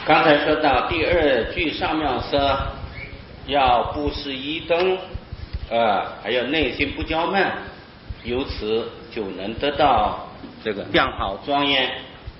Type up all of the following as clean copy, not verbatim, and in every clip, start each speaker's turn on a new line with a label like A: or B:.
A: 刚才说到第二句上面说要不失一灯，还有内心不骄慢，由此就能得到这个相好庄严。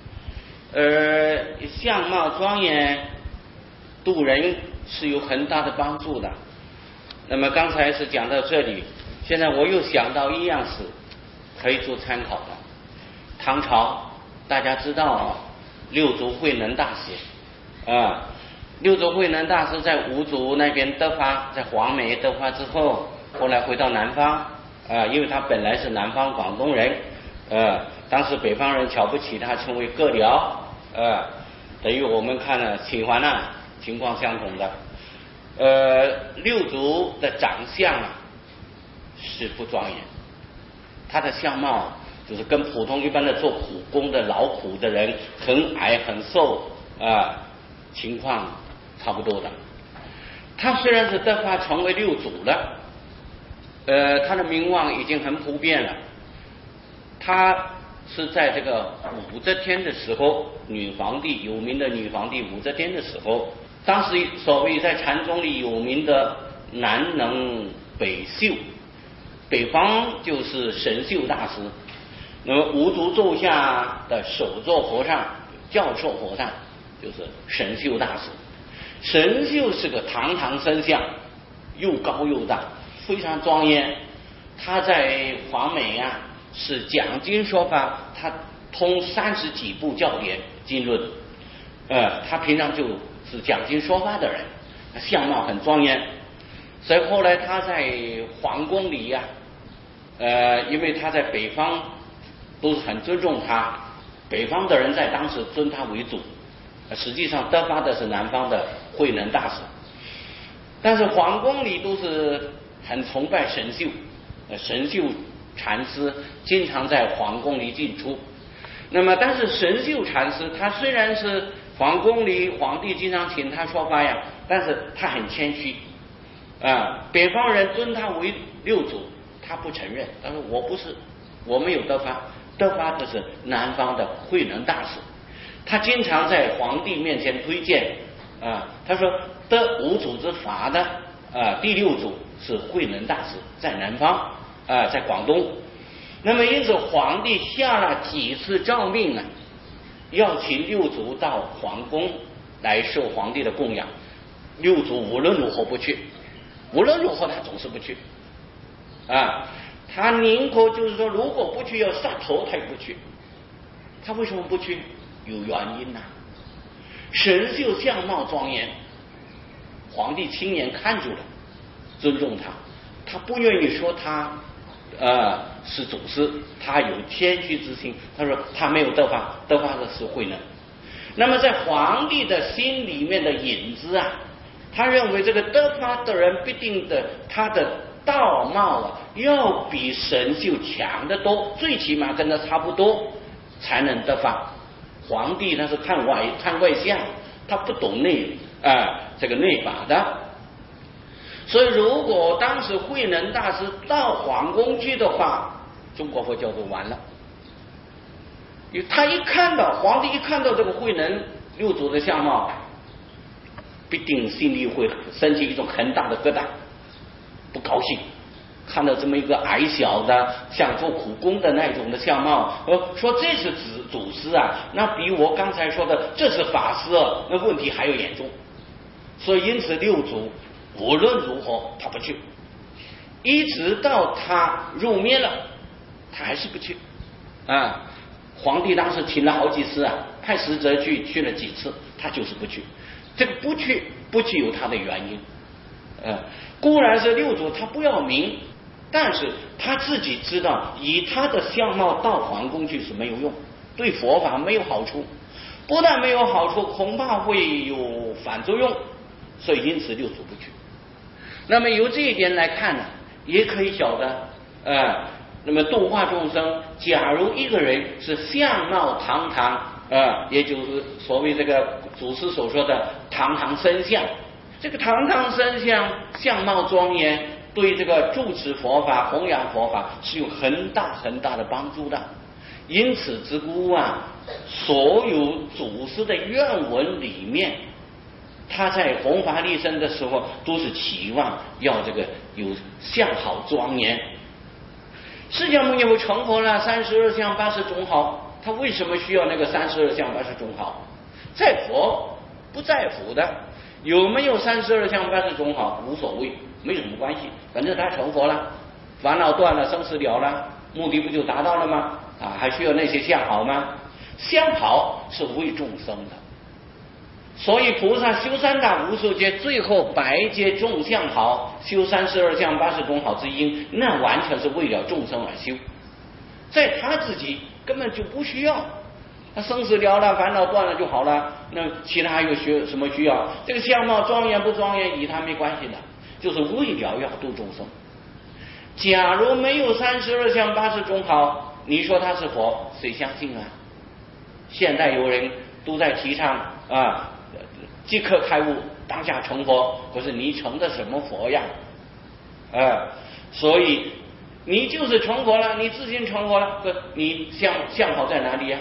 A: 相貌庄严度人是有很大的帮助的。那么刚才是讲到这里，现在我又想到一样事可以做参考的。唐朝大家知道六祖慧能大师六祖慧能大师在五祖那边得法，在黄梅得法之后，后来回到南方因为他本来是南方广东人当时北方人瞧不起他，称为牯寮等于我们看了清华呢情况相同的。六祖的长相是不庄严，他的相貌就是跟普通一般的做苦工的劳苦的人很矮很瘦情况差不多的。他虽然是得法成为六祖了他的名望已经很普遍了。他是在这个武则天的时候，女皇帝有名的女皇帝武则天的时候，当时所谓在禅宗里有名的南能北秀，北方就是神秀大师，那么五祖座下的首座和尚教授和尚就是神秀大师。神秀是个堂堂身相，又高又大，非常庄严。他在黄梅是讲经说法，他通30几部教典经论他平常就是讲经说法的人，相貌很庄严。所以后来他在皇宫里因为他在北方都是很尊重他，北方的人在当时尊他为主，实际上得法的是南方的慧能大师，但是皇宫里都是很崇拜神秀，神秀禅师经常在皇宫里进出。那么但是神秀禅师他虽然是皇宫里皇帝经常请他说法但是他很谦虚北方人尊他为六祖，他不承认，他说我不是，我没有得法，得法的是南方的慧能大师。他经常在皇帝面前推荐他说得五祖之法的第六祖是慧能大师，在南方在广东。那么因此皇帝下了几次诏命要请六祖到皇宫来受皇帝的供养，六祖无论如何不去，无论如何他总是不去他宁可就是说如果不去要杀头他也不去。他为什么不去？有原因神秀相貌庄严，皇帝亲眼看住了，尊重他，他不愿意说他是祖师，他有谦虚之心，他说他没有得法，得法的是慧能。那么在皇帝的心里面的影子他认为这个得法的人必定的他的道貌要比神秀强得多，最起码跟他差不多才能得法。皇帝他是看外相，他不懂这个内法的。所以如果当时慧能大师到皇宫去的话，中国佛教就完了。因为他皇帝一看到这个慧能六祖的相貌，必定心里会升起一种很大的疙瘩，不高兴。看到这么一个矮小的像做苦工的那种的相貌说这是祖师那比我刚才说的这是法师那问题还要严重。所以因此六祖无论如何他不去，一直到他入灭了他还是不去皇帝当时请了好几次派使者去了几次，他就是不去。这个不去有他的原因固然是六祖他不要名，但是他自己知道以他的相貌到皇宫去是没有用，对佛法没有好处，不但没有好处，恐怕会有反作用，所以因此六祖不去。那么由这一点来看也可以晓得那么度化众生，假如一个人是相貌堂堂也就是所谓这个祖师所说的堂堂身相，这个堂堂身相相貌庄严，对这个住持佛法弘扬佛法是有很大很大的帮助的。 因此之故啊，所有祖师的愿文里面，他在弘法利生的时候，都是期望要这个有相好庄严。释迦牟尼佛成佛了，32相80种好，他为什么需要那个32相80种好？在佛不在佛的，有没有32相80种好无所谓，没什么关系，反正他成佛了，烦恼断了，生死了了，目的不就达到了吗？啊，还需要那些相好吗？相好是为众生的，所以菩萨修三大无数劫，最后百劫众相好，修32相80种好之因，那完全是为了众生而修，在他自己根本就不需要，他生死了了，烦恼断了就好了，那其他又什么需要？这个相貌庄严不庄严与他没关系的，就是为了要度众生。假如没有32相80种好，你说他是佛，谁相信啊？现在有人都在提倡啊，即刻开悟，当下成佛，可是你成的什么佛呀？所以你就是成佛了，你自信成佛了，你相好在哪里呀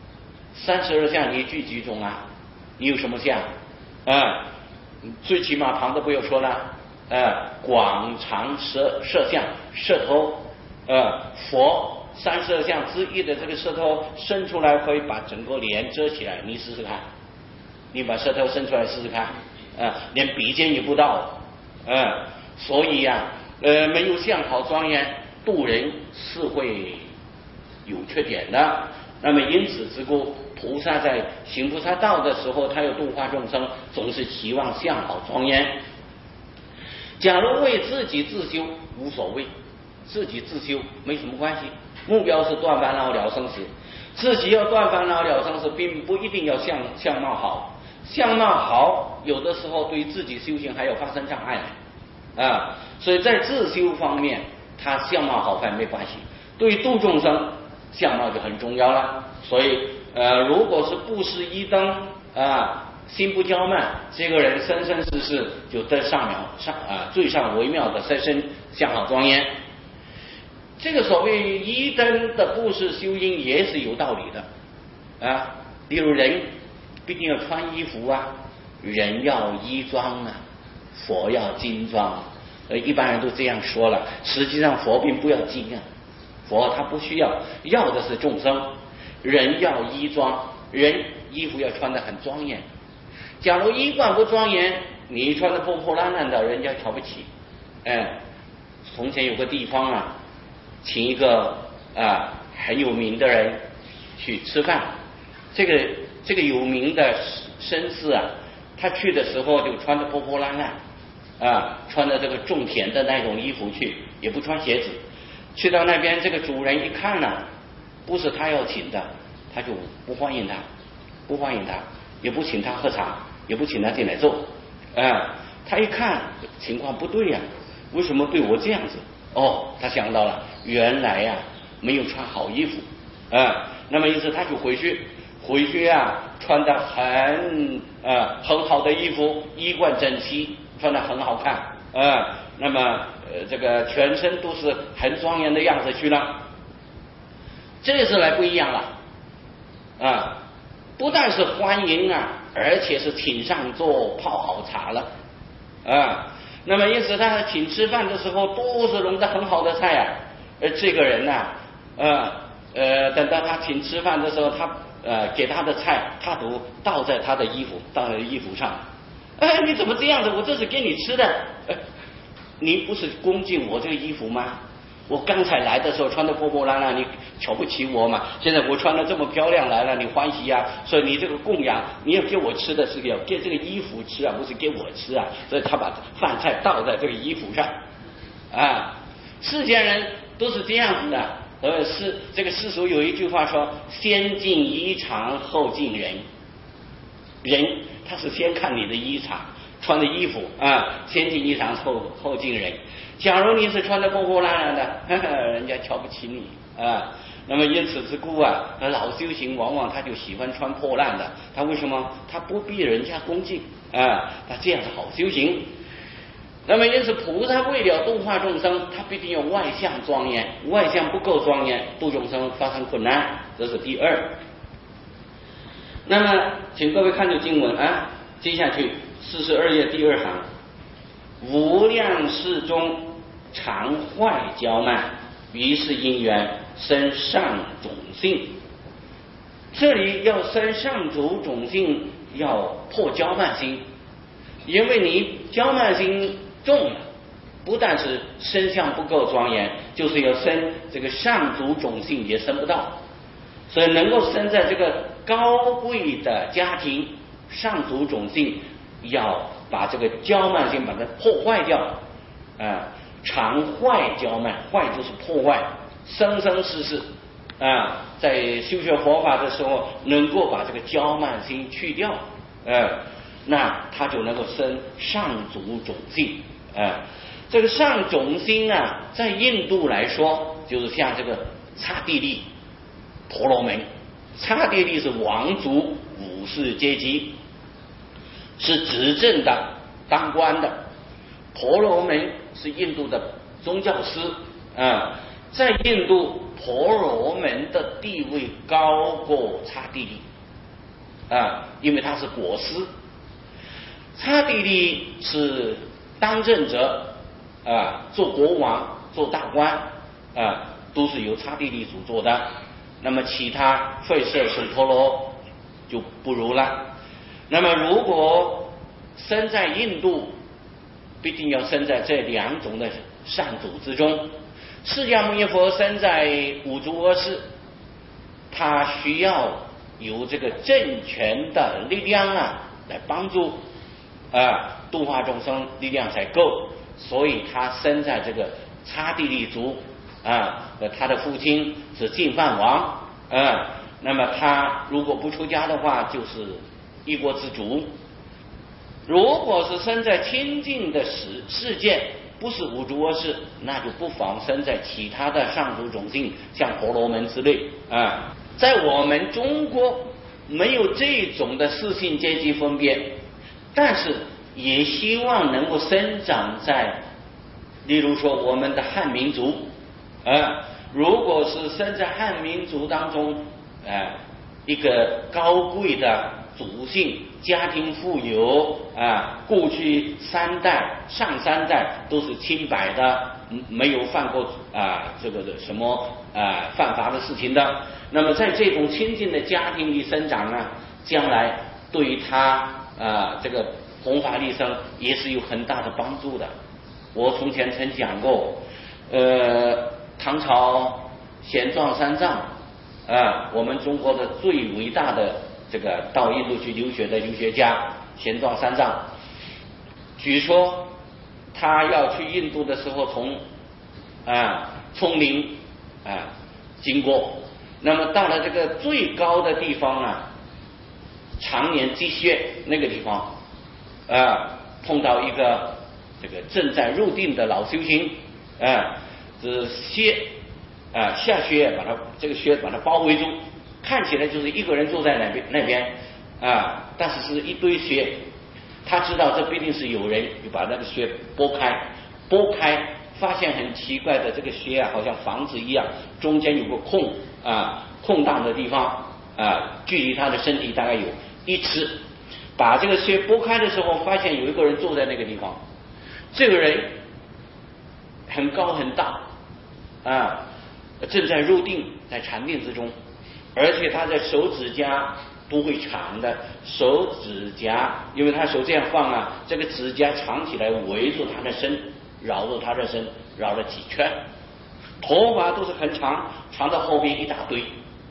A: ？32相你具几种啊？你有什么相？最起码旁的不要说了，广长舌相，舌头，佛32相之一的这个舌头伸出来可以把整个脸遮起来，你试试看，你把舌头伸出来试试看，连鼻尖也不到，所以呀，没有相好庄严，度人是会有缺点的。那么因此之故，菩萨在行菩萨道的时候，他要度化众生，总是期望相好庄严。假如为自己自修无所谓，自己自修没什么关系，目标是断烦恼了生死。自己要断烦恼了生死，并不一定要相貌好，相貌好有的时候对于自己修行还有发生障碍所以在自修方面，他相貌好坏没关系，对于度众生相貌就很重要了。所以如果是布施一灯心不骄慢，这个人生生世世就得最上微妙的色身相好庄严。这个所谓一灯的布施修因也是有道理的例如人必定要穿衣服人要衣装佛要金装，一般人都这样说了，实际上佛并不要金佛他不需要，要的是众生。人要衣装，人衣服要穿得很庄严。假如衣冠不庄严，你穿得破破烂烂的，人家瞧不起。从前有个地方请一个很有名的人去吃饭，这个有名的绅士他去的时候就穿得破破烂烂穿的这个种田的那种衣服去，也不穿鞋子。去到那边，这个主人一看不是他要请的，他就不欢迎他，也不请他喝茶，也不请他进来坐。他一看情况不对为什么对我这样子？他想到了，原来没有穿好衣服那么因此他就回去穿得很好的衣服，衣冠整齐，穿得很好看那么这个全身都是很庄严的样子去了。这次来不一样了不但是欢迎而且是请上座泡好茶了那么因此他请吃饭的时候都是弄得很好的菜而这个人等到他请吃饭的时候，他给他的菜他都倒在他的衣服上你怎么这样子？我这是给你吃的你不是恭敬我这个衣服吗？我刚才来的时候穿得破破烂烂，你瞧不起我嘛？现在我穿得这么漂亮来了，你欢喜所以你这个供养，你要给我吃的是要给这个衣服吃不是给我吃所以他把饭菜倒在这个衣服上世间人都是这样子的这个世俗有一句话说，先敬衣裳后敬人。人他是先看你的衣裳穿的衣服先敬衣裳后敬人。假如你是穿得破破烂烂的人家瞧不起你那么因此之故老修行往往他就喜欢穿破烂的。他为什么？他不必人家恭敬他这样是好修行。 那么因此，菩萨为了度化众生，他必定要外相庄严，外相不够庄严，度众生发生困难，这是第二。那么，请各位看这经文啊，接下去42页第2行，无量世中常坏骄慢，于是因缘生上种性。这里要生上主种性，要破骄慢心，因为你骄慢心重了，不但是身相不够庄严，就是要生这个上主种性也生不到。所以能够生在这个高贵的家庭，上主种性要把这个骄慢心把它破坏掉常坏骄慢，坏就是破坏，生生世世在修学佛法的时候，能够把这个骄慢心去掉那他就能够生上主种性这个上种心在印度来说，就是像这个刹帝利、婆罗门。刹帝利是王族武士阶级，是执政的当官的。婆罗门是印度的宗教师在印度，婆罗门的地位高过刹帝利因为他是国师。刹帝利是当政者做国王、做大官都是由刹帝利所做的。那么其他吠舍、首陀罗就不如了。那么如果生在印度，必定要生在这2种的上主之中。释迦牟尼佛生在五族阿世，他需要有这个政权的力量来帮助度化众生，力量才够，所以他生在这个刹帝利族他的父亲是净饭王那么他如果不出家的话，就是一国之主。如果是生在清净的世界，不是五族阿世，那就不妨生在其他的上主种姓，像婆罗门之类在我们中国没有这种的世性阶级分别，但是也希望能够生长在，例如说我们的汉民族如果是生在汉民族当中一个高贵的族姓，家庭富有过去上3代都是清白的，没有犯过这个什么犯法的事情的。那么在这种亲近的家庭里生长将来对于他这个弘法利生也是有很大的帮助的。我从前曾讲过唐朝玄奘三藏我们中国的最伟大的这个到印度去留学的留学家玄奘三藏，据说他要去印度的时候从丛林经过，那么到了这个最高的地方常年积雪那个地方碰到一个这个正在入定的老修行这雪下雪把它这个雪把它包围住，看起来就是一个人坐在那边但是是一堆雪。他知道这必定是有人，就把那个雪拨开发现很奇怪的，这个雪好像房子一样，中间有个空荡的地方距离他的身体大概有1尺。把这个雪拨开的时候，发现有一个人坐在那个地方，这个人很高很大正在入定，在禅定之中，而且他的手指甲不会长的，手指甲因为他手这样放这个指甲长起来围住他的身，绕着他的身绕了几圈，头发都是很长，长到后边一大堆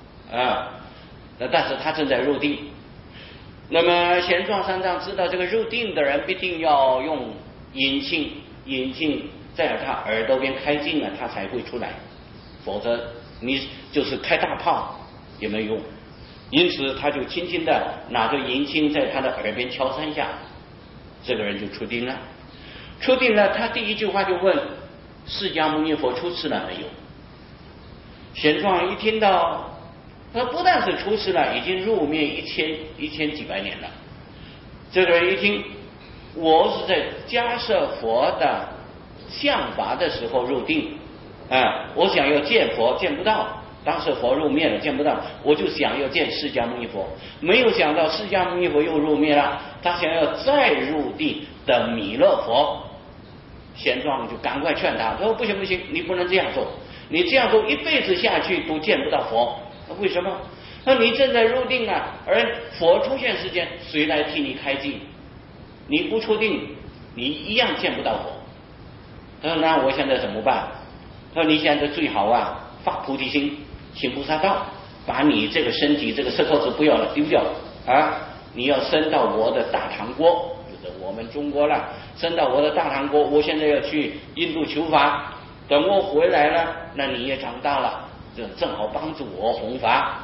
A: 但是他正在入定。那么玄奘三藏知道这个入定的人必定要用引磬在他耳朵边开进他才会出来，否则你就是开大炮也没用。因此他就轻轻的拿着银磬在他的耳边敲3下，这个人就出定了。他第一句话就问释迦牟尼佛出世了没有。玄奘一听到他不但是出世了，已经入灭1000几百年了。这个人一听我是在迦摄佛的相法的时候入定，我想要见佛见不到，当时佛入灭了见不到，我就想要见释迦牟尼佛，没有想到释迦牟尼佛又入灭了，他想要再入定的弥勒佛。贤庄就赶快劝他，说不行不行，你不能这样做，你这样做一辈子下去都见不到佛。为什么？那你正在入定啊，而佛出现时间，谁来替你开镜？你不出定，你一样见不到佛。他说那我现在怎么办？他说你现在最好啊发菩提心，行菩萨道，把你这个身体这个色扣子不要了，丢掉啊！你要升到我的大唐国，就是我们中国了，升到我的大唐国。我现在要去印度求法，等我回来了，那你也长大了，这正好帮助我弘法。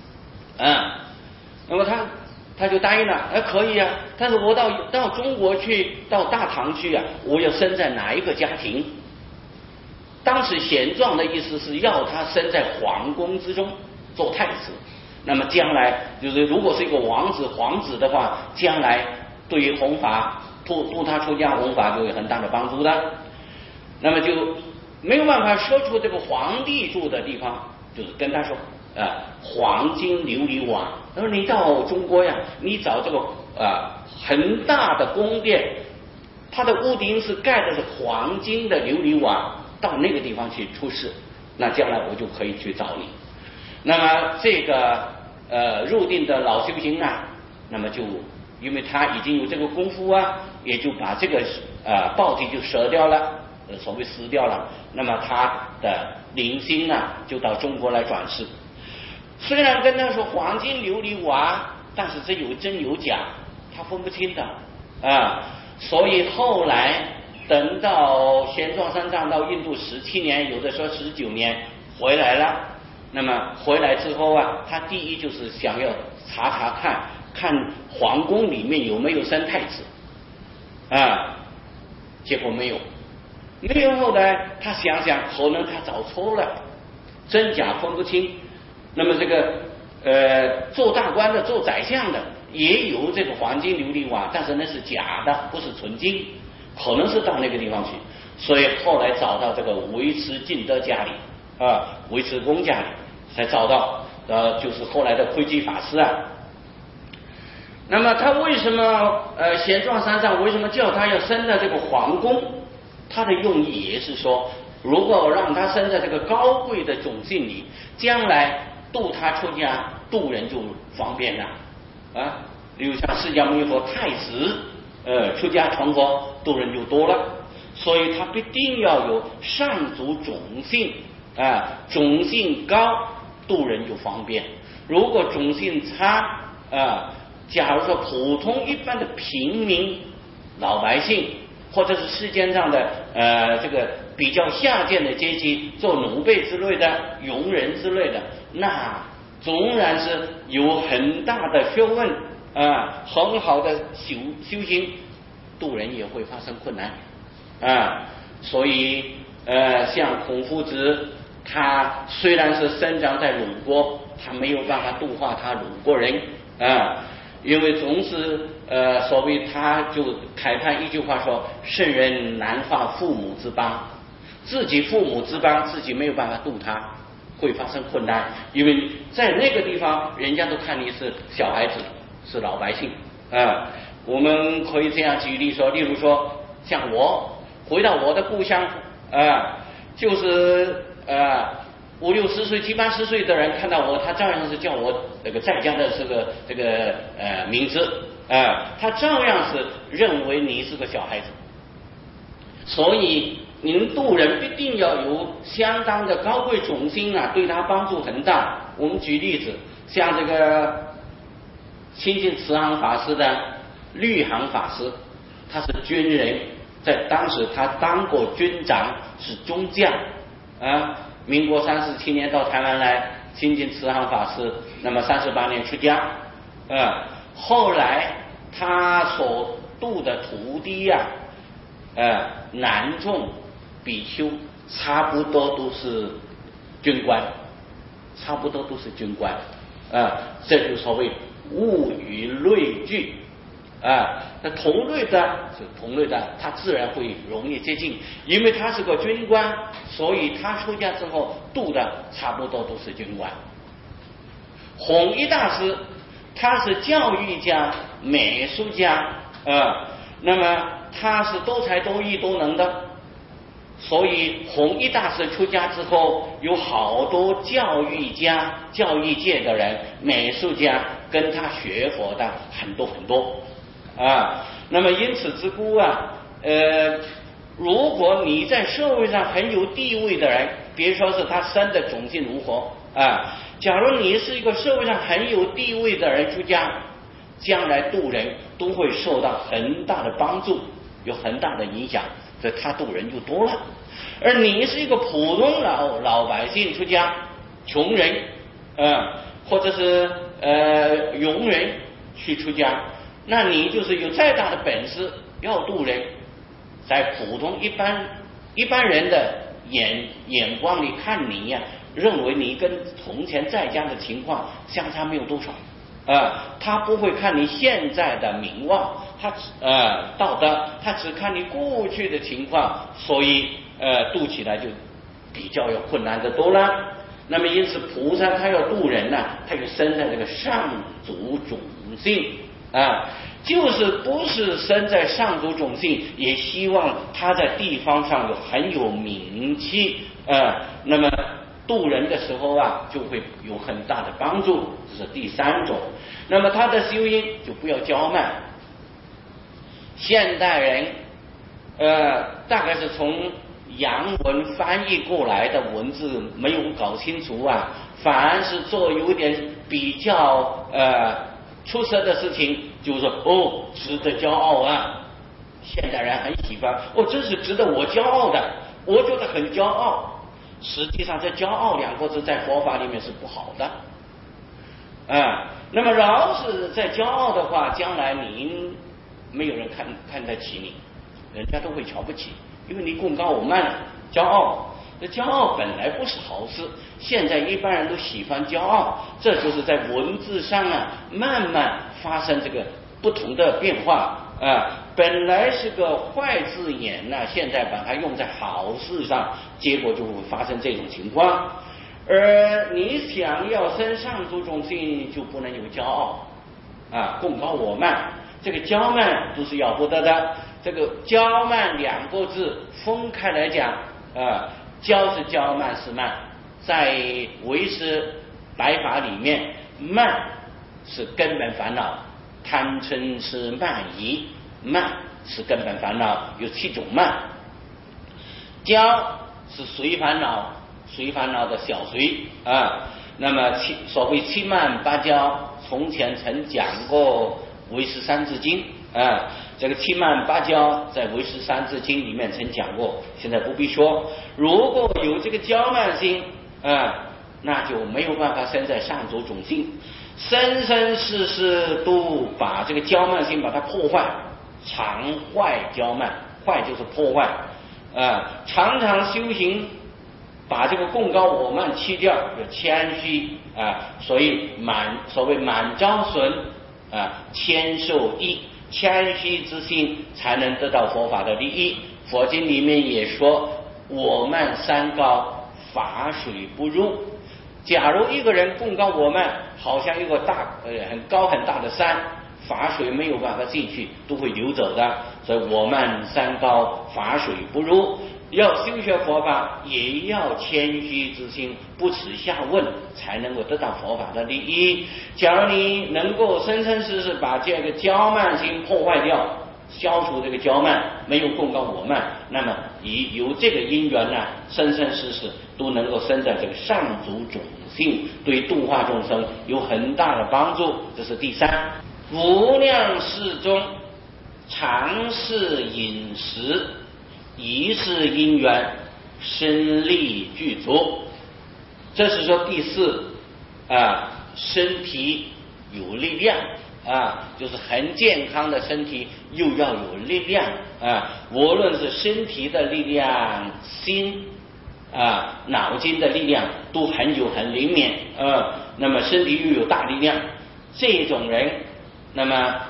A: 那么他就答应了，可以啊，但是我到中国去，到大唐去啊，我要生在哪一个家庭？当时贤庄的意思是要他生在皇宫之中做太子，那么将来就是如果是一个王子皇子的话，将来对于弘法度他出家弘法就有很大的帮助的。那么就没有办法说出这个皇帝住的地方，就是跟他说黄金琉璃瓦。他说你到中国呀，你找这个很大的宫殿，它的屋顶是盖的是黄金的琉璃瓦，到那个地方去出世，那将来我就可以去找你。那么这个入定的老修行啊，那么就因为他已经有这个功夫啊，也就把这个报体就舍掉了，所谓撕掉了。那么他的灵心啊，就到中国来转世。虽然跟他说黄金琉璃瓦，但是这有真有假，他分不清的所以后来等到贤庄三藏到印度17年，有的说19年回来了。那么回来之后啊，他第一就是想要查看皇宫里面有没有生太子结果没有。后来他想想，可能他找错了，真假分不清。那么这个做大官的做宰相的也有这个黄金琉璃瓦，但是那是假的，不是纯金，可能是到那个地方去。所以后来找到这个维持敬德家里维持公家里才找到就是后来的窥基法师啊。那么他为什么贤庄三藏为什么叫他要生在这个皇宫？他的用意也是说，如果让他生在这个高贵的种姓里，将来度他出家度人就方便了例如像释迦牟尼佛太子出家成佛，度人就多了。所以他必定要有上足种姓种姓高，度人就方便。如果种姓差假如说普通一般的平民老百姓，或者是世间上的这个比较下贱的阶级，做奴婢之类的佣人之类的，那纵然是有很大的学问很好的修行，度人也会发生困难所以像孔夫子，他虽然是生长在鲁国，他没有办法度化他鲁国人因为总是所谓他就慨叹一句话说，圣人难化父母之邦，自己父母之邦自己没有办法度他，会发生困难。因为在那个地方人家都看你是小孩子，是老百姓我们可以这样举例说，例如说像我回到我的故乡就是50、60岁、70、80岁的人看到我，他照样是叫我这个在家的这个名字他照样是认为你是个小孩子。所以您度人必定要有相当的高贵种姓对他帮助很大。我们举例子，像这个亲近慈航法师的律航法师，他是军人，在当时他当过军长，是中将民国37年到台湾来亲近慈航法师，那么38年出家后来他所度的徒弟男众比丘差不多都是军官，这就所谓物以类聚那同类的是同类的，他自然会容易接近，因为他是个军官，所以他出家之后度的差不多都是军官。弘一大师他是教育家、美术家，那么他是多才多艺多能的，所以弘一大师出家之后，有好多教育家、教育界的人、美术家跟他学佛的很多很多那么因此之故如果你在社会上很有地位的人，别说是他生的种姓如何假如你是一个社会上很有地位的人出家，将来度人都会受到很大的帮助，有很大的影响，所以他度人就多了。而你是一个普通老百姓出家，穷人或者是庸人去出家，那你就是有再大的本事要度人，在普通一般人的眼光里看你认为你跟从前在家的情况相差没有多少他不会看你现在的名望，他道德，他只看你过去的情况，所以度起来就比较有困难的多了。那么因此菩萨他要度人他就生在这个上族种姓就是不是生在上族种姓，也希望他在地方上很有名气那么度人的时候就会有很大的帮助，这是第三种。那么他的修因就不要骄慢。现代人大概是从洋文翻译过来的文字没有搞清楚反而是做有点比较出色的事情，就是说值得骄傲现代人很喜欢这是值得我骄傲的，我觉得很骄傲。实际上这骄傲两个字在佛法里面是不好的那么饶是在骄傲的话，将来你没有人看得起你，人家都会瞧不起，因为你功高我慢骄傲。这骄傲本来不是好事，现在一般人都喜欢骄傲，这就是在文字上慢慢发生这个不同的变化本来是个坏字眼现在把它用在好事上，结果就会发生这种情况。而你想要升上族种姓，就不能有骄傲功高我慢，这个骄慢都是要不得的。这个骄慢两个字分开来讲骄是骄慢是慢，在唯识来法里面，慢是根本烦恼，贪嗔痴慢疑，慢是根本烦恼，有7种慢。骄是随烦恼，随烦恼的小随那么所谓7慢8骄，从前曾讲过唯识三字经这个7慢8骄在唯识三字经里面曾讲过，现在不必说。如果有这个骄慢心那就没有办法生在上族种姓，生生世世都把这个骄慢心把它破坏，常坏骄慢，坏就是破坏常常修行把这个功高我慢去掉，有谦虚所以所谓满招损谦受益，谦虚之心才能得到佛法的利益。佛经里面也说我慢三高，法水不入。假如一个人功高我慢，好像一个很高很大的山，法水没有办法进去，都会流走的。所以我慢三高，法水不入。要修学佛法，也要谦虚之心，不耻下问，才能够得到佛法的利益。假如你能够生生世世把这个骄慢心破坏掉，消除这个骄慢，没有功高我慢，那么有这个因缘生生世世都能够生在这个上族种姓，对度化众生有很大的帮助。这是第三。无量世中，常侍饮食，一世因缘，身力具足。这是说第四身体有力量就是很健康的身体，又要有力量无论是身体的力量、心脑筋的力量都很灵敏那么身体又有大力量，这种人那么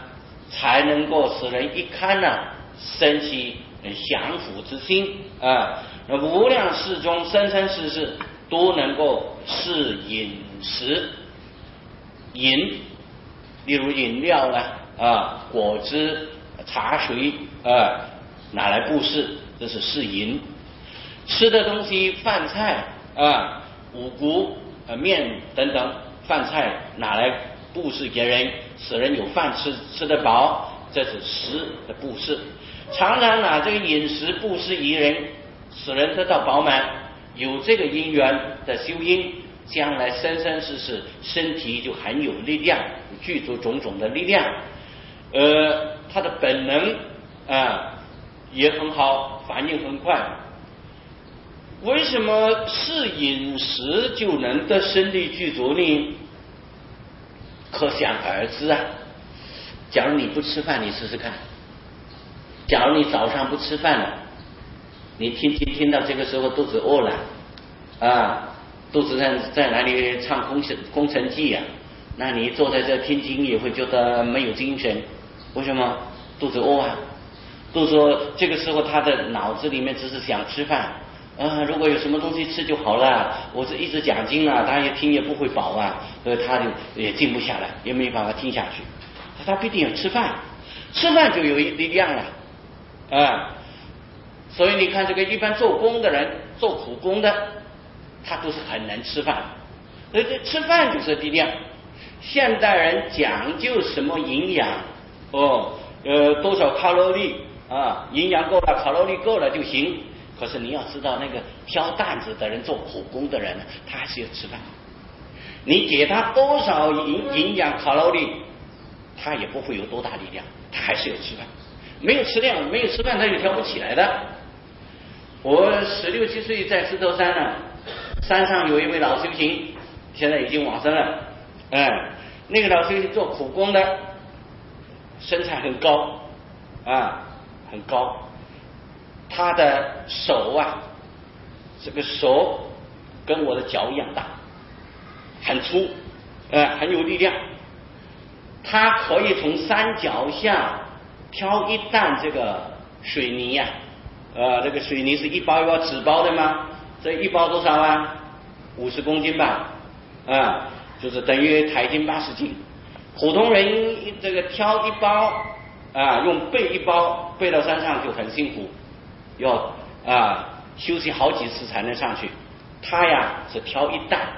A: 才能够使人一看呢，生起降服之心啊。那无量世中生生世世都能够是饮食，饮，例如饮料呢啊，果汁、茶水啊，拿来布施，这是嗜饮。吃的东西，饭菜啊、五谷、面等等饭菜拿来布施给人，使人有饭吃，吃得饱，这是食的布施。常常拿这个饮食布施于人，使人得到饱满，有这个因缘的修因，将来生生世世身体就很有力量，具足种种的力量。他的本能啊也很好，反应很快。为什么是饮食就能得身力具足呢？可想而知啊。假如你不吃饭，你试试看。假如你早上不吃饭了，你听到这个时候肚子饿了啊，肚子在哪里唱空城计啊？那你坐在这听经也会觉得没有精神。为什么？肚子饿啊。都说这个时候他的脑子里面只是想吃饭啊，如果有什么东西吃就好了。我是一直讲经啊，他也听也不会饱啊，所以他就也静不下来，也没办法听下去。他必定要吃饭，吃饭就有力量了啊。所以你看这个一般做工的人，做苦工的，他都是很能吃饭，所以吃饭就是力量。现代人讲究什么营养多少卡路里啊，营养够了，卡路里够了就行。可是你要知道，那个挑担子的人，做苦工的人，他还是要吃饭。你给他多少营养卡路里，他也不会有多大力量，他还是要吃饭。没有吃饭，他就挑不起来的。我16、17岁在石头山呢，山上有一位老修行，现在已经往生了。那个老修行做苦工的，身材很高啊，很高。他的手啊，这个手跟我的脚一样大，很粗，很有力量。他可以从山脚下挑一担这个水泥呀，这个水泥是一包一包纸包的吗？这一包多少啊？50公斤吧，就是等于台斤80斤。普通人这个挑一包用背一包背到山上就很辛苦，要休息好几次才能上去。他呀是挑一担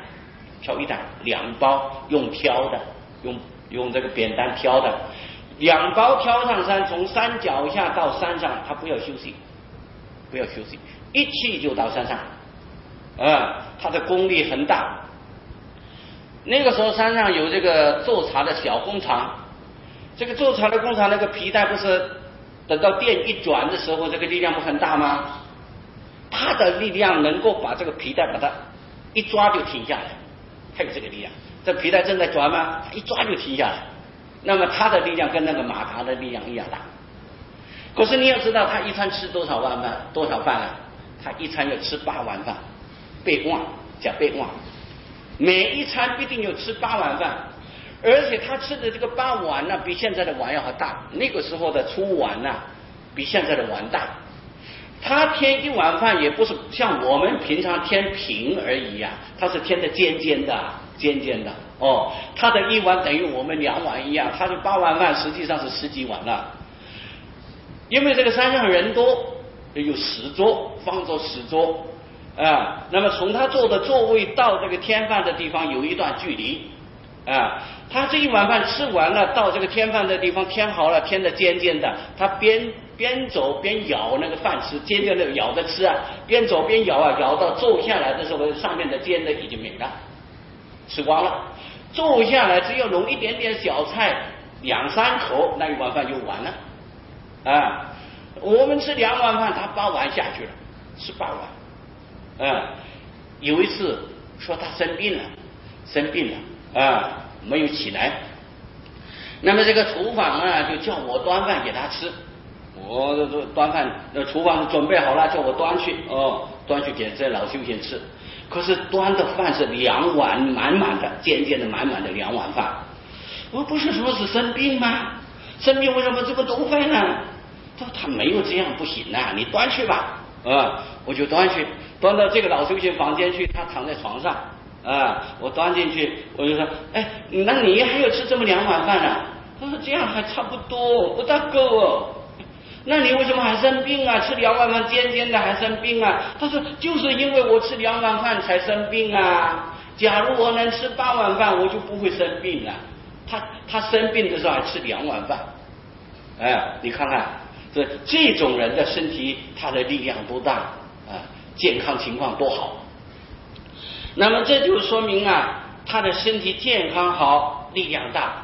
A: 2包，用挑的，用这个扁担挑的，2包挑上山，从山脚下到山上，他不要休息，一气就到山上，他的功力很大。那个时候山上有这个做茶的小工厂，这个做茶的工厂那个皮带不是等到电一转的时候，这个力量不很大吗？他的力量能够把这个皮带把它一抓就停下来，还有这个力量。这皮带正在转吗？一抓就停下来。那么他的力量跟那个马达的力量一样大。可是你要知道，他一餐吃多少饭啊？他一餐要吃8碗饭，8碗加8碗，每一餐必定要吃8碗饭。而且他吃的这个8碗呢，比现在的碗要好大。那个时候的粗碗呢，比现在的碗大。他添一碗饭也不是像我们平常添平而已啊，他是添的尖尖的。他的1碗等于我们2碗一样，他的8碗饭实际上是10几碗了。因为这个山上人多，有10桌，放着10桌那么从他坐的座位到这个添饭的地方有一段距离他这1碗饭吃完了，到这个添饭的地方添好了，添的尖尖的，他边走边咬那个饭吃，尖尖的咬着吃边走边咬咬到坐下来的时候，上面的尖的已经没了，吃光了。坐下来只要弄一点点小菜，2、3口，那1碗饭就完了我们吃2碗饭，他8碗下去了，吃8碗有一次说他生病了没有起来。那么这个厨房就叫我端饭给他吃，我端饭，厨房准备好了，叫我端去给这老修行吃。可是端的饭是2碗满满的，尖尖的满满的2碗饭。我不是说是生病吗？ 生病为什么这么多饭呢？他说他没有这样不行啊，你端去吧。我就端去，端到这个老修行房间去，他躺在床上。我端进去，我就说，哎，那你还要吃这么2碗饭呢？他说这样还差不多，不大够哦。那你为什么还生病啊？吃2碗饭尖尖的还生病啊？他说就是因为我吃2碗饭才生病啊。假如我能吃8碗饭，我就不会生病了。他生病的时候还吃2碗饭，你看看，这种人的身体，他的力量多大啊，健康情况多好。那么这就说明啊，他的身体健康好，力量大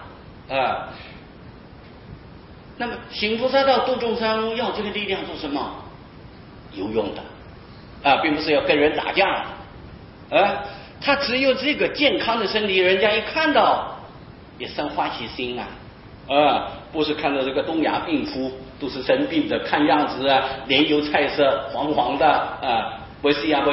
A: 那么行菩萨道度众生要这个力量做什么？有用的并不是要跟人打架他只有这个健康的身体，人家一看到也生欢喜心不是看到这个东亚病夫都是生病的，看样子脸有菜色，黄黄的不是呀，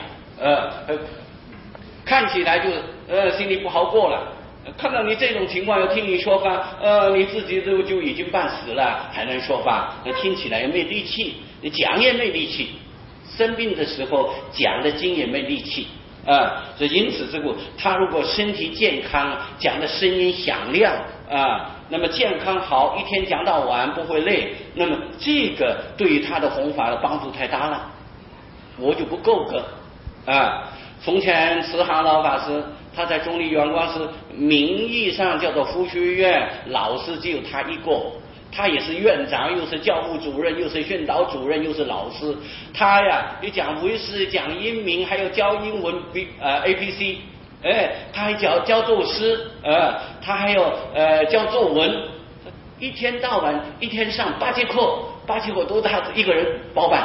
A: 看起来就心里不好过了。看到你这种情况，要听你说法，你自己就已经半死了，还能说法，听起来也没力气，你讲也没力气，生病的时候讲的经也没力气所以因此这个他如果身体健康，讲的声音响亮那么健康好，一天讲到晚不会累，那么这个对于他的弘法的帮助太大了，我就不够格从前慈航老法师他在中立圆光寺名义上叫做佛学院，老师只有他一个，他也是院长，又是教务主任，又是训导主任，又是老师。他呀又讲唯识，讲英明，还有教英文ABC，他还教作诗，他还有教作文，一天到晚一天上8节课，8节课都他一个人包办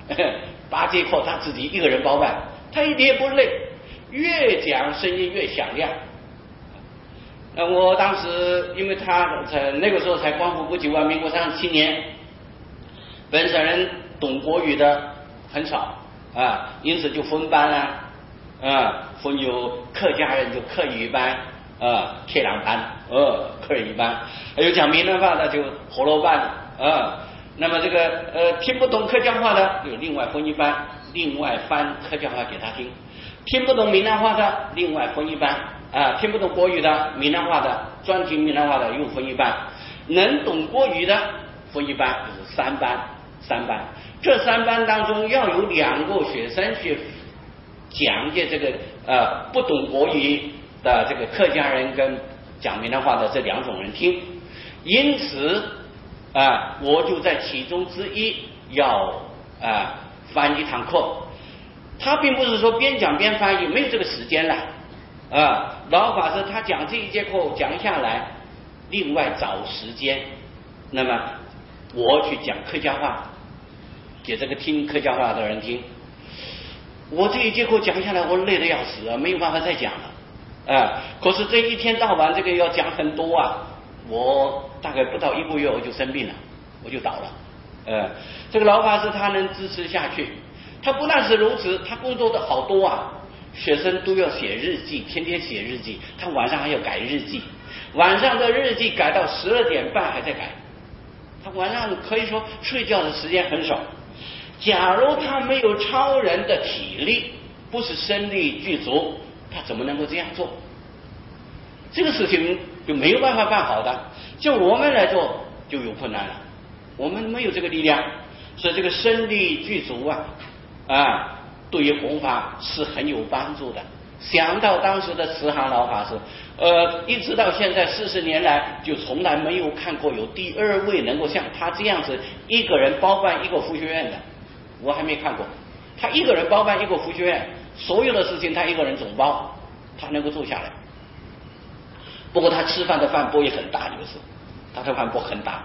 A: ，8节课他自己一个人包办，他一点也不累，越讲声音越响亮。我当时因为他那个时候才光复不久民国37年，本省人懂国语的很少因此就分班分有客家人就客语班客人班客语班，还有讲闽南话的就河洛班那么这个听不懂客家话的有另外分一班，另外翻客家话给他听，听不懂闽南话的另外分一班听不懂国语的闽南话的专听闽南话的又分一班，能懂国语的分一班，就是3班。这3班当中要有2个学生去讲解这个不懂国语的这个客家人跟讲闽南话的这2种人听，因此我就在其中之一要翻一堂课。他并不是说边讲边翻译，没有这个时间了老法师他讲这一节课讲下来，另外找时间，那么我去讲客家话给这个听客家话的人听。我这一节课讲下来，我累得要死没有办法再讲了可是这一天到晚这个要讲很多我大概不到1个月我就生病了，我就倒了这个老法师他能支持下去，他不但是如此，他工作的好多学生都要写日记，天天写日记，他晚上还要改日记，晚上的日记改到12点半还在改，他晚上可以说睡觉的时间很少。假如他没有超人的体力，不是身力具足，他怎么能够这样做？这个事情就没有办法办好的，就我们来做就有困难了，我们没有这个力量，所以这个身力具足对于弘法是很有帮助的。想到当时的慈航老法师一直到现在40年来就从来没有看过有第2位能够像他这样子一个人包办一个佛学院的，我还没看过。他一个人包办一个佛学院，所有的事情他一个人总包，他能够做下来。不过他吃饭的饭钵也很大，就是他的饭钵很大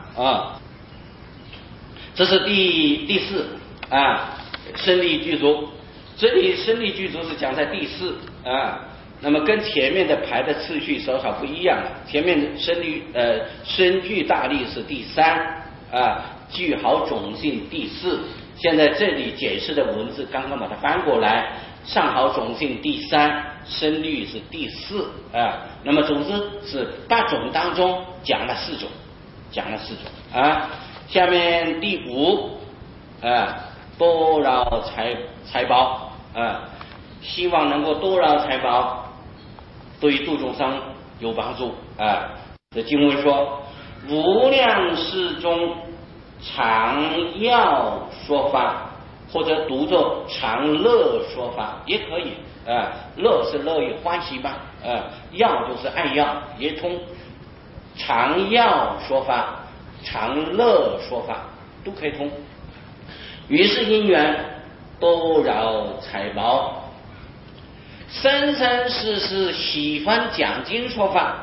A: 这是第4身力具足。这里身力具足是讲在第4那么跟前面的排的次序稍稍不一样了。前面身具大力是第3具好种性第4，现在这里解释的文字刚刚把它翻过来，上好种性第3，身律是第4那么总之是8种当中讲了4种， 讲了4种啊。下面第5多饶财宝希望能够多饶财宝，对度众生有帮助啊。这经文说，无量世中常要说法，或者读作常乐说法也可以乐是乐于欢喜吧要就是爱要也通，常要说法常乐说法都可以通。于是因缘多饶财宝，生生世世喜欢讲经说法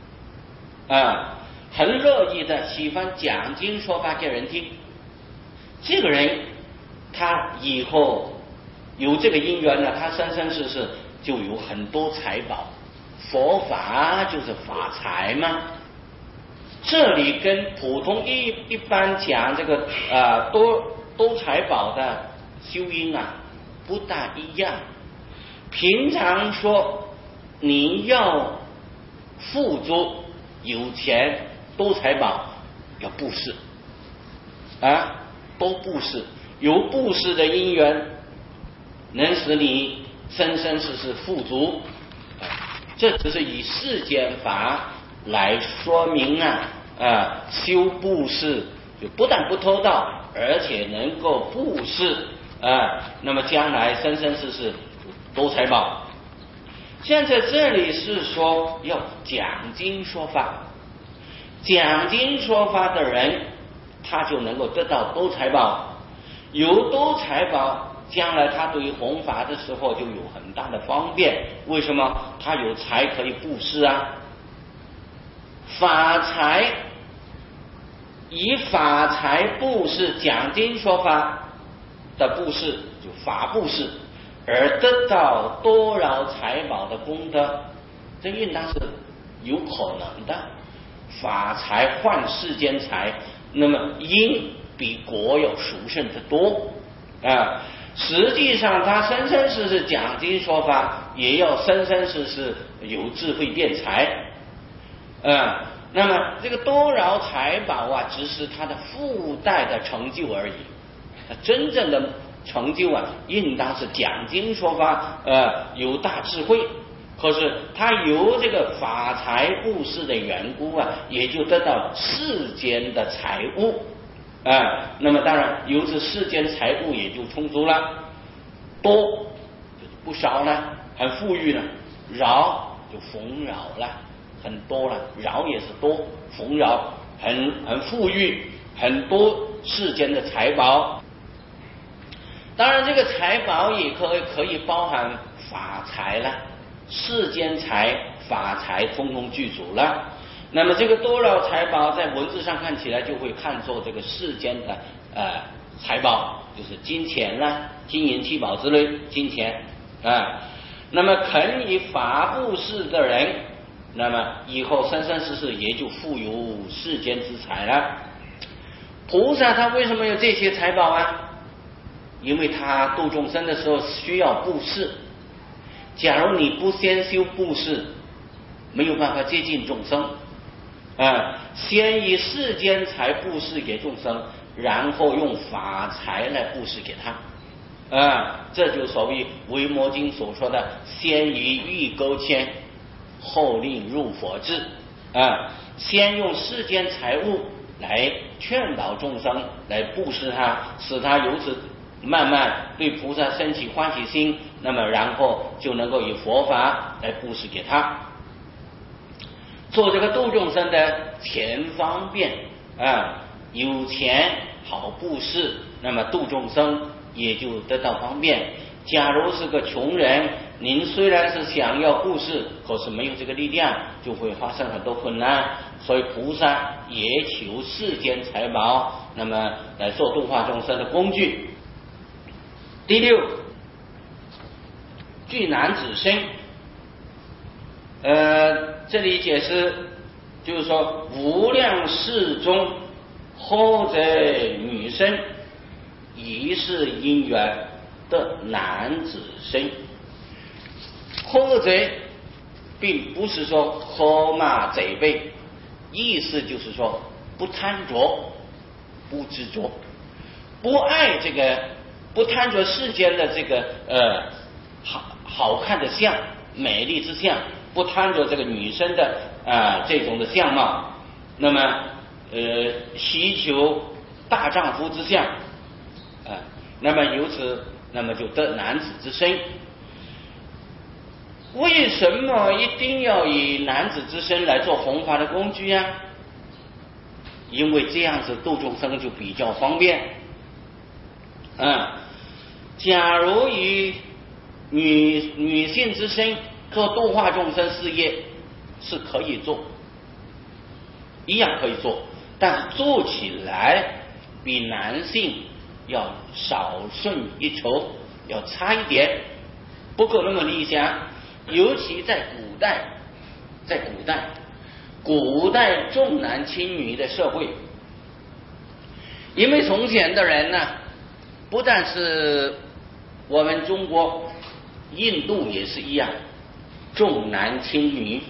A: 很乐意的喜欢讲经说法给人听。这个人他以后有这个因缘呢，他生生世世就有很多财宝。佛法就是法财嘛，这里跟普通一般讲这个多财宝的修因不大一样。平常说你要富足有钱多财宝要布施多布施，有布施的因缘能使你生生世世富足这只是以世间法来说明修布施就不但不偷盗，而且能够布施那么将来生生世世多财宝。现在这里是说要讲经说法，讲经说法的人他就能够得到多财宝，有多财宝将来他对于弘法的时候就有很大的方便。为什么？他有财可以布施法财，以法财布施讲经说法的布施就法布施，而得到多饶财宝的功德，这应当是有可能的。法财换世间财，那么因比果要殊胜得多实际上他生生世世讲经说法，也要生生世世有智慧辩才那么这个多饶财宝只是他的附带的成就而已，真正的成就应当是讲经说法有大智慧。可是他由这个法财布施的缘故也就得到世间的财物那么当然由此世间财物也就充足了，多就是不少了，很富裕了，饶就丰饶了，很多了，饶也是多，丰饶很富裕，很多世间的财宝。当然这个财宝也可以包含法财了，世间财法财通通具足了。那么这个多饶财宝在文字上看起来就会看作这个世间的财宝，就是金钱啦、金银器宝之类金钱那么肯以法布施的人，那么以后生生世世也就富有世间之财了。菩萨他为什么有这些财宝因为他度众生的时候需要布施。假如你不先修布施，没有办法接近众生先以世间财布施给众生，然后用法财来布施给他这就所谓维摩经所说的先以欲钩牵，后令入佛智先用世间财物来劝导众生，来布施他，使他由此慢慢对菩萨升起欢喜心，那么然后就能够以佛法来布施给他，做这个度众生的前方便有钱好布施，那么度众生也就得到方便。假如是个穷人，您虽然是想要布施，可是没有这个力量，就会发生很多困难。所以菩萨也求世间财宝，那么来做度化众生的工具。第6，具男子身这里解释就是说，无量世中或者女生一世因缘的男子身，或者并不是说喝骂贼背，意思就是说不贪着，不执着，不爱这个，不贪着世间的这个好看的相，美丽之相，不贪着这个女生的这种的相貌，那么希求大丈夫之相，那么由此那么就得男子之身。为什么一定要以男子之身来做弘法的工具呀？因为这样子度众生就比较方便。假如以女性之身做度化众生事业是可以做，一样可以做，但是做起来比男性要少顺一筹，要差一点，不够那么理想。尤其在古代重男轻女的社会，因为从前的人呢，不但是我们中国，印度也是一样，重男轻女。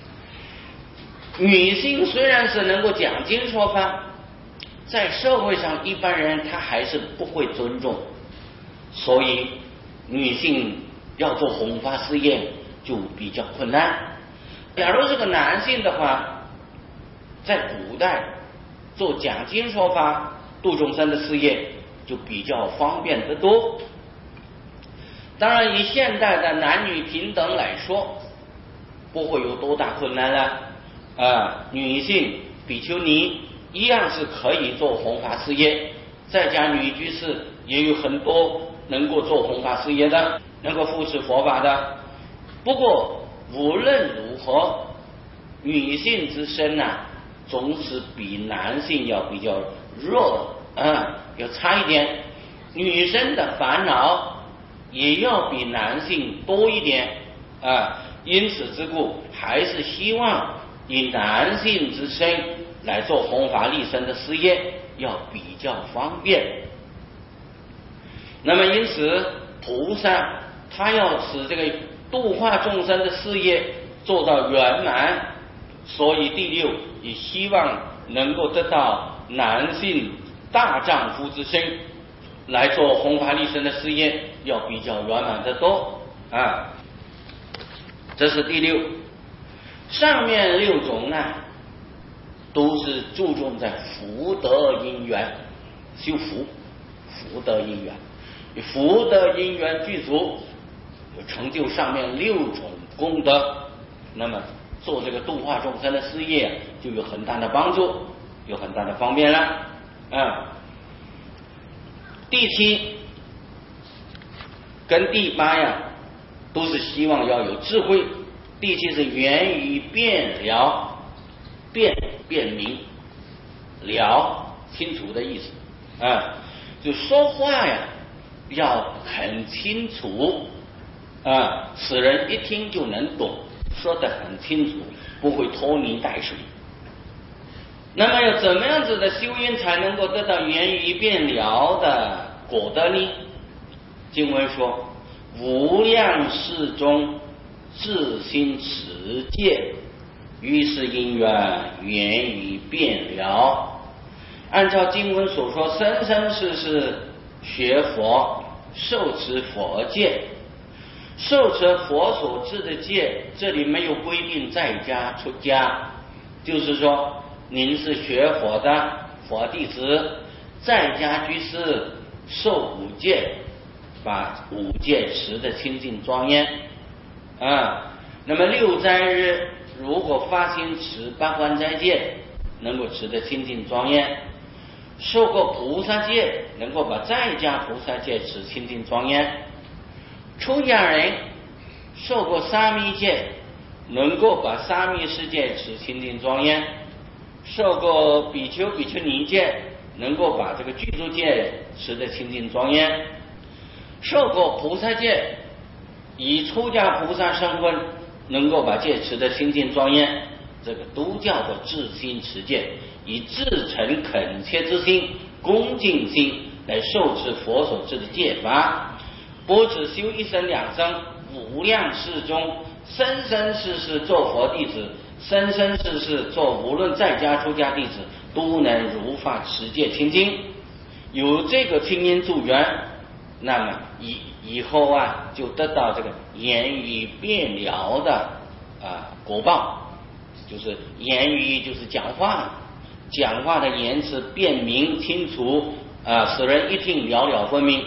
A: 女性虽然是能够讲经说法，在社会上一般人他还是不会尊重，所以女性要做弘法事业就比较困难。假如是个男性的话，在古代做讲经说法度众生的事业就比较方便得多。当然以现代的男女平等来说，不会有多大困难了。女性比丘尼一样是可以做弘法事业，在家女居士也有很多能够做弘法事业的，能够扶持佛法的。不过无论如何，女性之身总是比男性要比较弱，要差一点。女生的烦恼也要比男性多一点，因此之故，还是希望以男性之身来做弘法利生的事业，要比较方便。那么因此菩萨他要使这个度化众生的事业做到圆满，所以第六也希望能够得到男性大丈夫之身来做弘法利生的事业，要比较圆满得多。这是第六。上面六种都是注重在福德因缘修福，福德因缘，福德因缘具足，有成就上面六种功德，那么做这个度化众生的事业就有很大的帮助，有很大的方便了。第七跟第八都是希望要有智慧。第七是源于辩了，辩明了清楚的意思，就说话要很清楚，使人一听就能懂，说得很清楚，不会拖泥带水。那么要怎么样子的修因才能够得到源于辩了的果德呢？经文说，无量世中自心持戒，于是因缘源于辩了。按照经文所说，生生世世学佛，受持佛戒，受持佛所制的戒，这里没有规定在家出家，就是说您是学佛的佛弟子，在家居士受五戒，把五戒持得清净庄严。那么六斋日如果发心持八关斋戒，能够持得清净庄严。受过菩萨戒，能够把在家菩萨戒持清净庄严。出家人受过沙弥戒，能够把沙弥世戒持清净庄严。受过比丘比丘尼戒，能够把这个具足戒持得清净庄严。受过菩萨戒，以出家菩萨身份能够把戒持得清净庄严，这个都叫做至心持戒，以至诚恳切之心、恭敬心来受持佛所制的戒法，不只修一生两生，无量世中生生世世做佛弟子， 生生世世做无论在家出家弟子都能如法持戒清净，有这个清净助缘，那么以后啊就得到这个言语辩了的果报，就是言语就是讲话的言辞辨明清楚使人一听了了分明。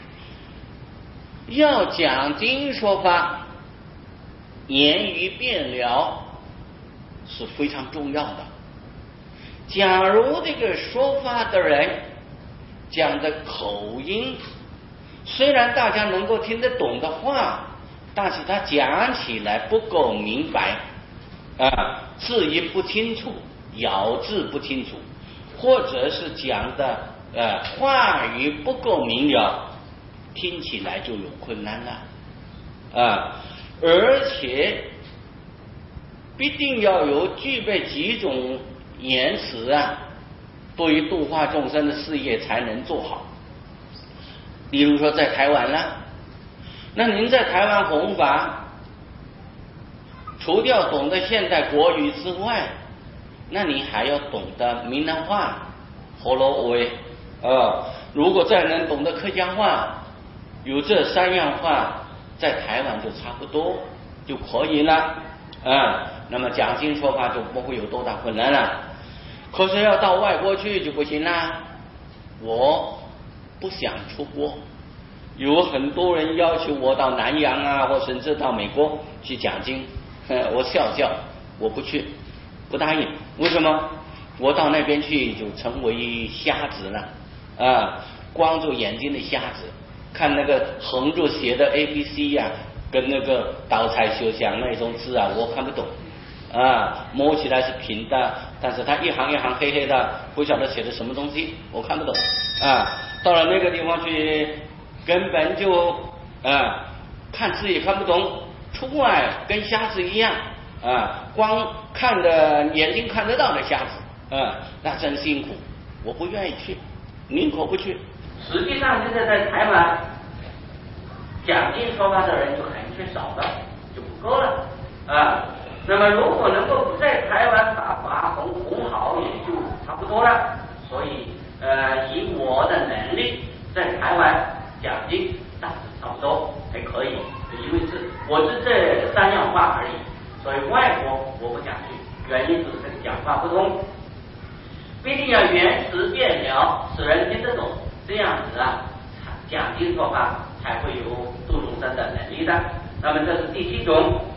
A: 要讲经说法，言语辩了是非常重要的。假如这个说法的人讲的口音，虽然大家能够听得懂的话，但是他讲起来不够明白字音不清楚，咬字不清楚，或者是讲的话语不够明了，听起来就有困难了而且必定要具备几种言辞对于度化众生的事业才能做好。例如说在台湾那您在台湾弘法，除掉懂得现代国语之外，那你还要懂得闽南话、河洛话如果再能懂得客家话，有这3样话，在台湾就差不多就可以了那么讲经说法就不会有多大困难了。可是要到外国去就不行啦。我不想出国，有很多人要求我到南洋或甚至到美国去讲经我笑，我不去，不答应。为什么？我到那边去就成为瞎子了光着眼睛的瞎子，看那个横着写的 ABC 跟那个倒彩修想那种字我看不懂摸起来是平的，但是它一行一行黑黑的，不晓得写的什么东西，我看不懂到了那个地方去，根本就看字也看不懂，出来跟瞎子一样光看的眼睛看得到的瞎子那真辛苦，我不愿意去，宁可不去。实际上现在在台湾讲经说法的人就很缺少的，就不够了那么如果能够在台湾把法弘好，也就差不多了。所以以我的能力在台湾讲经大致差不多还可以，因为我是这3样话而已，所以外国我不想去，原因就是这个讲话不通，必定要言辞辩了，使人听得懂，这样子讲经说法才会有度众生的能力的。那么这是第7种。